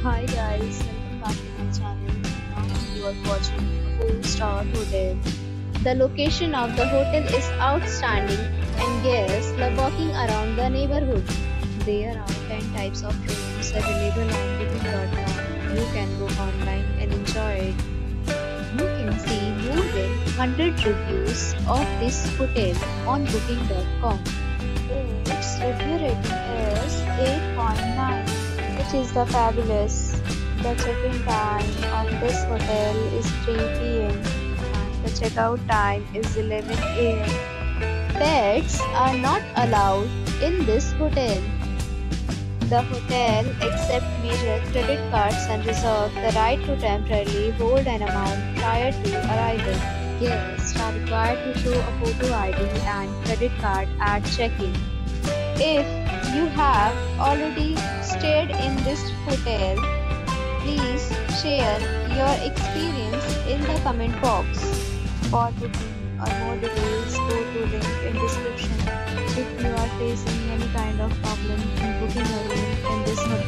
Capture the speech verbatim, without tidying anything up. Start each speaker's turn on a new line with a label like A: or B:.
A: Hi guys, welcome back to my channel. Now you are watching a four star hotel. The location of the hotel is outstanding and guests love walking around the neighborhood. There are ten types of rooms available on booking dot com. You can book online and enjoy it. You can see more than one hundred reviews of this hotel on booking dot com. Its review rating is eight point nine, which is the fabulous. The check-in time of this hotel is three p m and the check-out time is eleven a m Pets are not allowed in this hotel. The hotel accepts major credit cards and reserves the right to temporarily hold an amount prior to arrival. Guests are required to show a photo I D and credit card at check-in. If you have already stayed in this hotel, please share your experience in the comment box. For booking or more details, go to link in description. If you are facing any kind of problem in booking a room in this hotel,